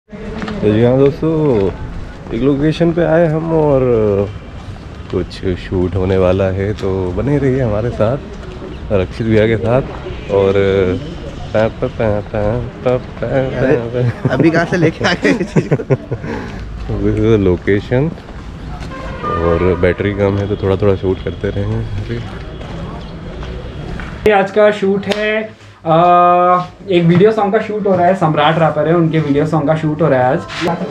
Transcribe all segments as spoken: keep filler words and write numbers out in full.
तो जी हाँ दोस्तों, एक लोकेशन पे आए हम और कुछ शूट होने वाला है, तो बने रहिए हमारे साथ रक्षित भैया के साथ। और पै, पै, पै, पै, पै, पै, पै, अभी कहाँ से लेके आ गए इस चीज़ को? लोकेशन और बैटरी कम है तो थोड़ा थोड़ा शूट करते रहेंगे। आज का शूट है, आ, एक वीडियो सॉन्ग का शूट हो रहा है। सम्राट रैपर है, उनके वीडियो सॉन्ग का शूट हो रहा है आज।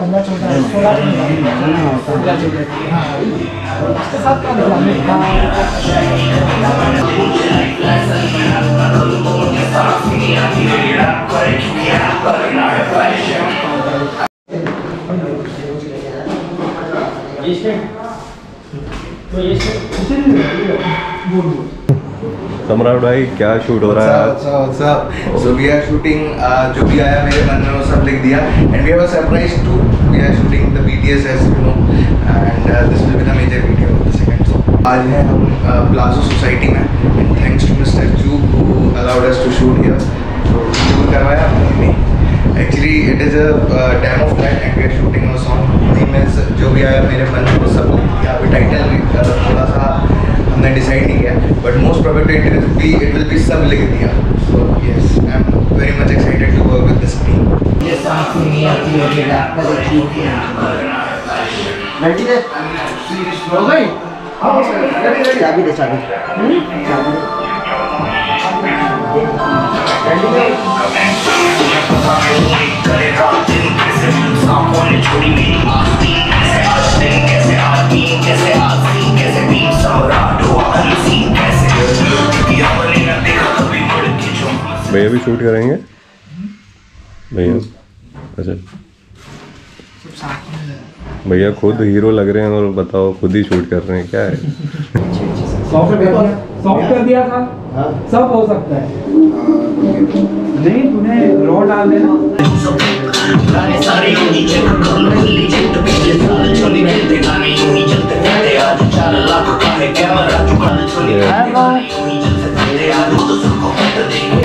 सम्राट भाई क्या शूट हो रहा है? सो वी आर शूटिंग, जो भी आया मेरे मन में वो सब लिख दिया। And we have a surprise too, we are shooting the BTS as you know, and this will be the major video of the second song. आज है हम प्लाजो सोसाइटी में, एंड थैंक्स टू मिस्टर जू who allowed us to shoot here. तो shoot करवाया हमने। Actually it is a demo flat and we are shooting a song. Means जो भी आया मेरे मन में वो सब लिख दिया। अभी टाइटल भी थोड़ा सा हमने डिसाइड नहीं किया, but most probably it will be it will be सब लिख दिया। So yes, I am very much excited to work with this team. ये सांस नहीं आती है मेरा कभी रेडी है, हो गई? हां रेडी रेडी। चाबी दे, चाबी चाबी रेडी है। करे रात दिन कैसे सामने छोड़ी मेरी आस्ती, कैसे आज दिन कैसे आज दिन कैसे आज दिन कैसे बीच सम्राट हुआ अलसी कैसे किया बने ना देखा कभी मुड़ के जो। भैया भी शूट करेंगे भैया? अच्छा, भैया खुद हीरो लग रहे हैं और बताओ खुद ही शूट कर रहे हैं, क्या है? सॉफ्ट कर दिया था, सब हो सकता है। नहीं तूने रो डाल देना। गाने सारे यूनी चेक कर लो, लीजेंड पिछले साल छोड़ी खेलते गाने यूनी चलते थे। आज चार लाख का है कैमरा चुका छोड़ी यूनी चलते थे। आज तो सबको पता देंगे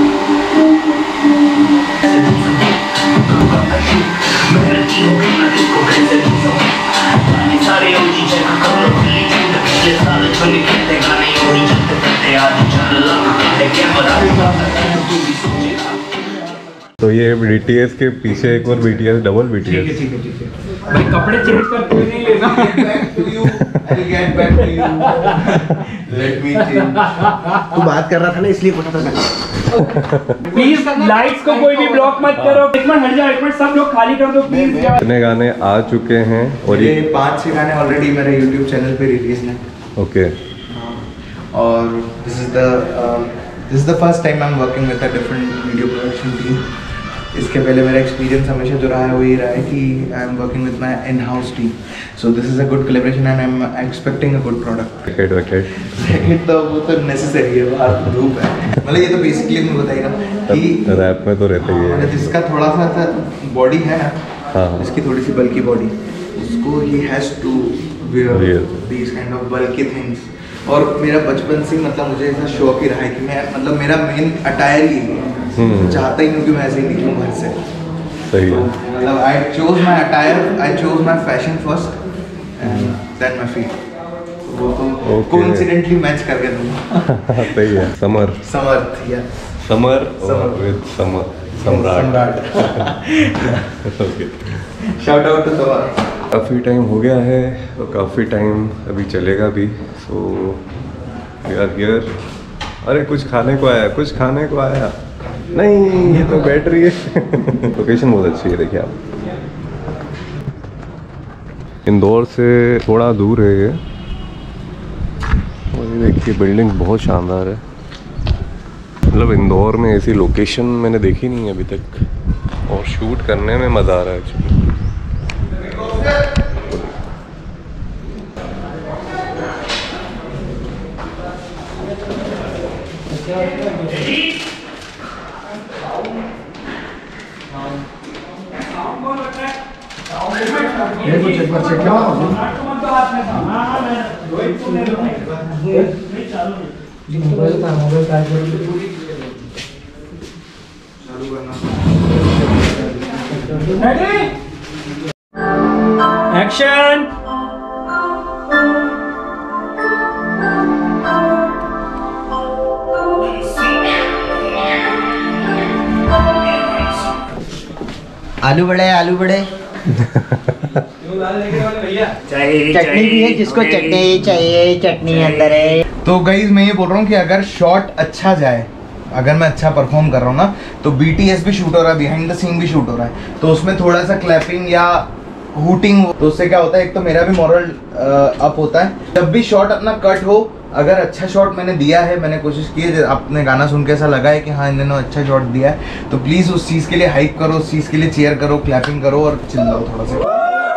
मेहनती हो गई ना इसको कैसे गाने सारे यूनी चेक कर लो, लीजेंड पिछले साल छोड़ी खेलते गाने यूनी चलते थे। आज चार लाख का है कैमरा चुका तो ये बीटीएस के पीछे एक और बीटीएस, डबल बीटीएस। ठीक है ठीक है ठीक है भाई, कपड़े चेंज कर कोई नहीं लेना। Back to you, I will get back to you, let me change. तू बात कर रहा था ना इसलिए पूछा था मैं। प्लीज लाइट्स को कोई भी ब्लॉक मत करो। एक मिनट हट जाओ, एक मिनट सब लोग खाली कर दो प्लीज। कितने गाने आ चुके हैं? और ये पांच छह गाने ऑलरेडी मेरे यूट्यूब चैनल पे रिलीज हैं। ओके। और this is the this is the first time I am working with a different video production team. इसके पहले मेरा एक्सपीरियंस हमेशा जो रहा है वो ये रहा है कि I am working with my in house team. So this is a good collaboration and I am expecting a good product. Racket racket racket तो वो तो नेसेसरी है, बाहर तो धूप है। मतलब ये तो बेसिकली मैं बताइए ना कि रैप में तो रहता ही है, जिसका थोड़ा सा बॉडी है ना, हाँ इसकी थोड़ी सी बल्की बॉडी, उसको ही has to wear these kind of bulky things. और मेरा बचपन से मतलब मुझे ऐसा शौक ही रहा है कि मैं मतलब मेरा मेन अटायर ही है। चाहता ही नहीं कि मैं ऐसे ही निकलूँ घर से। सही है। मतलब I chose my attire, I chose my fashion first and then my feet. वो तो कोइंसिडेंटली मैच करके दूँगा। सही है। समर समर्थ या Samar with Samar Samrat. Okay, shout out to Samar. काफ़ी टाइम हो गया है और काफ़ी टाइम अभी चलेगा भी। So we are here. अरे कुछ खाने को आया, कुछ खाने को आया नहीं, ये तो बैटरी है। लोकेशन बहुत अच्छी है, देखिए आप। इंदौर से थोड़ा दूर है ये। और ये देखिए बिल्डिंग बहुत शानदार है। मतलब इंदौर में ऐसी लोकेशन मैंने देखी नहीं है अभी तक, और शूट करने में मज़ा आ रहा है एक्चुअली। Ready action. आलू बड़े आलू बड़े चटनी भी है, जिसको चटनी चाहिए चटनी अंदर है। तो गाइस मैं ये बोल रहा हूँ कि अगर शॉट अच्छा जाए, अगर मैं अच्छा परफॉर्म कर रहा हूँ ना, तो बीटीएस भी शूट हो रहा है, बिहाइंड द सीन भी शूट हो रहा है, तो उसमें थोड़ा सा क्लैपिंग या हूटिंग, तो उससे क्या होता है, एक तो मेरा भी मॉरल अप होता है। जब भी शॉट अपना कट हो, अगर अच्छा शॉट मैंने दिया है, मैंने कोशिश की है, आपने गाना सुन के ऐसा लगा है कि हाँ इन्होंने अच्छा शॉट दिया है, तो प्लीज़ उस चीज़ के लिए हाइप करो, उस चीज़ के लिए चीयर करो, क्लैपिंग करो और चिल्लाओ थोड़ा सा।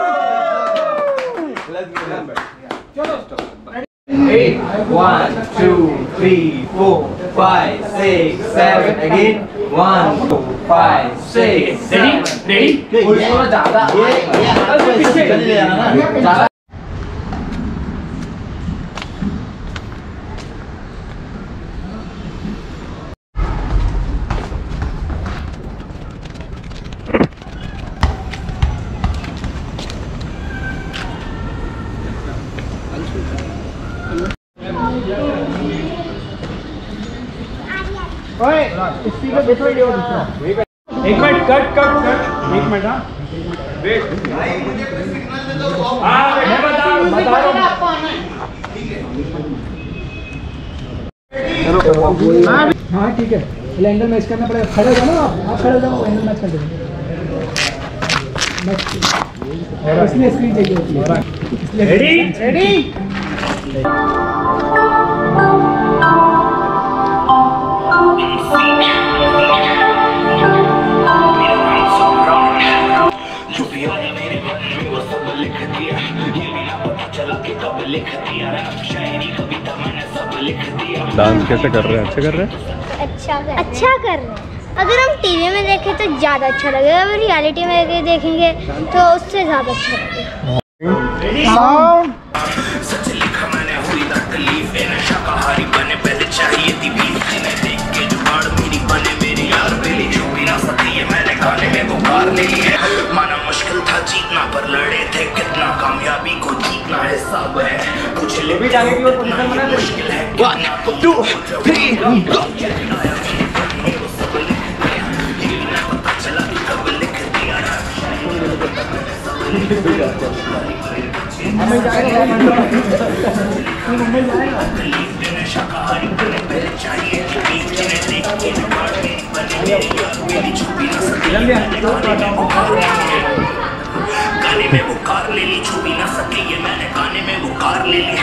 One, two, three, four, five, six, seven. Again. One, two, five, six, seven. Ready उसको ज़्यादा पीछे चल जाना ना। एक मिनट कट कट कट एक मिनट। हाँ हाँ मैं बता बता रहा हूँ। हाँ ठीक है, एंगल मैच करना पड़ेगा। खड़े हो जाओ ना आप, आप खड़े हो जाओ, एंगल मैच कर देंगे। इसलिए स्क्रीन चाहिए होती है। रेडी रेडी डांस कैसे कर रहे हैं? अच्छे कर रहे हैं? अच्छा कर अच्छा कर रहे हैं। अगर हम टीवी में देखें तो ज़्यादा अच्छा लगेगा, अगर रियलिटी में देखेंगे तो उससे ज़्यादा अच्छा लगेगा। माना मुश्किल था जीतना, पर लड़े थे कितना, कामयाबी को जीतना है सब है, कुछ भी जाने की मुश्किल है। One two three go. गाने में वो कार ले ली, छू भी ना सके ये मैंने गाने में वो कार ले ली।